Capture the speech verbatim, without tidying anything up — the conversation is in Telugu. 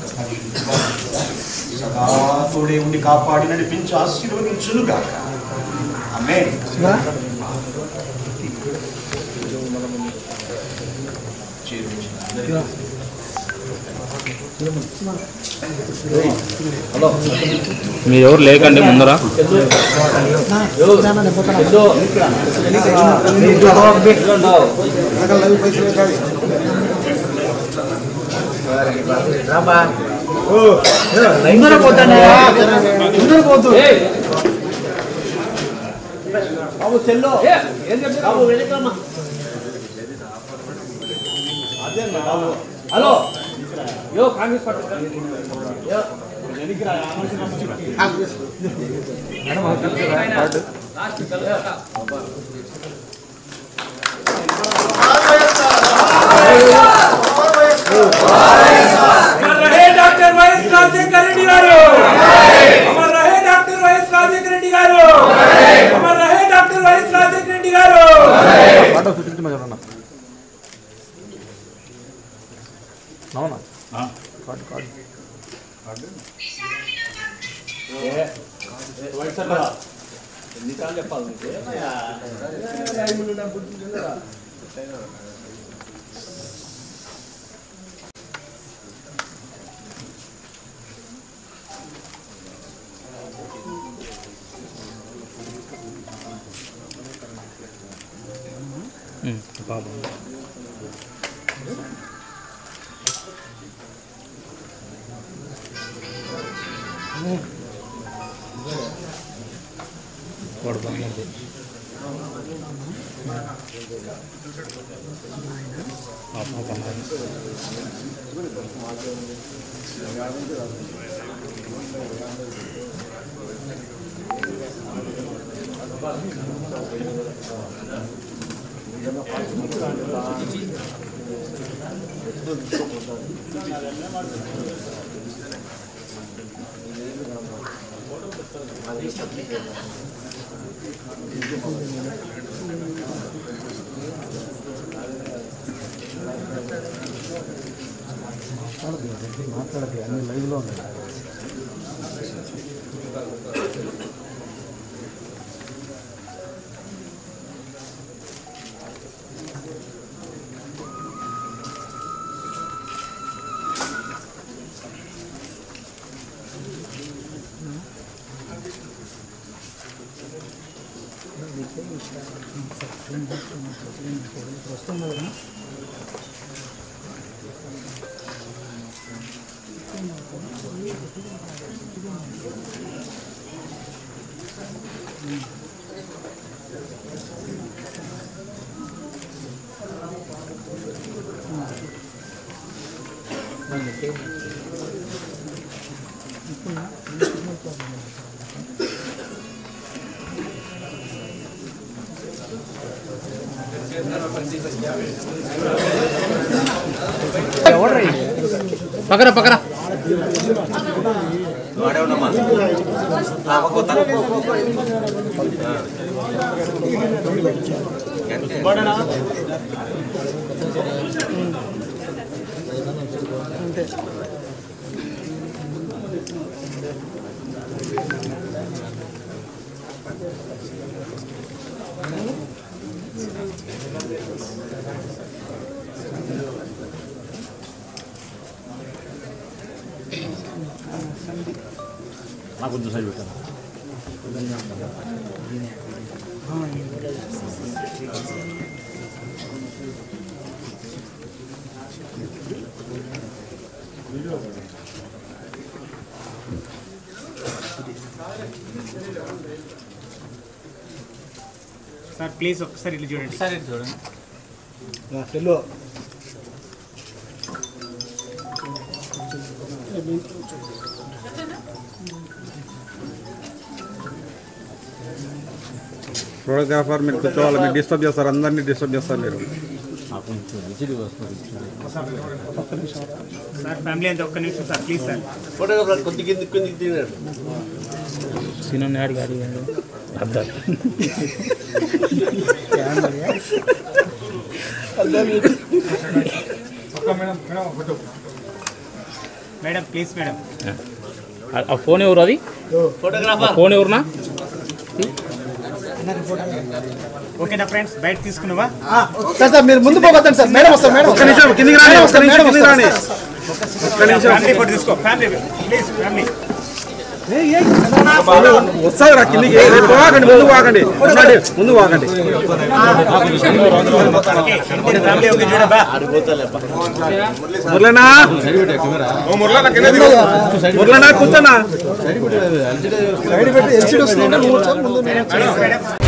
సదా తోడే ఉండి కాపాడి నడిపించి ఆశీర్వదించునుగాక. ఆమేన్. మీరు ఎవరు లేకండి ముందర. Hello yo Congress party doctor YS Rajasekhara Reddy గారు, అమర్ రహే డాక్టర్ వైఎస్ రాజశేఖర రెడ్డి గారు, అమర్ రహే డాక్టర్ వైఎస్ రాజశేఖర రెడ్డి గారు. అవునా కార్డు కార్డు ఎన్నిసార్లు చెప్పాలి బాబు వాడు బాగుంది. మాట్లాడదు అన్ని లైవ్లో ఉన్నాయి. వస్తుంది కదా పక్కన పక్కన వాడే ఉండమ్మా నాకు కొంచెం సైడ్ పెట్టాను. సార్ ప్లీజ్ ఒకసారి ఇల్లు చూడండి. సార్ ఇల్లు చూడండి. సెల్లో ఫోటోగ్రాఫర్ మీరు కూర్చోవాలి, మీరు డిస్టర్బ్ చేస్తారు, అందరినీ డిస్టర్బ్ చేస్తారు మీరు. సార్ ఫ్యామిలీ అంతా ఒక్క నిమిషం సార్ ప్లీజ్ సార్. ఫోటోగ్రాఫర్ కొద్ది కింది కిందికి తిరిగాడు సినిమా నాడి గాడి అద్దాలు madam madam photo madam please madam. ఆ ఫోన్ ఎవరు అది? ఫోటోగ్రాఫర్ ఫోన్ ఎవరునా? ఓకేనా ఫ్రెండ్స్, బయట తీసుకున్నావా? సార్ సార్ మీరు ముందు పోగొద్దండి సార్. మేడం వస్తారు మేడం. ఒక్క నిమిషం కిందికి రాని ఒక్క నిమిషం కిందికి రాని ఒక్క నిమిషం ఫ్యామిలీ ఫోటో తీసుకో. Family please family. వస్తుంది రా కిందికి. పోకండి ముందు పోకండి ఉండండి, ముందు పోకండి. ఫ్యామిలీ ఓకే చూడబ్బా. మురళనా మురళనా కూర్చోనా సైడ్ పెట్టి ఎల్సీడీ వస్తుంది. మేడం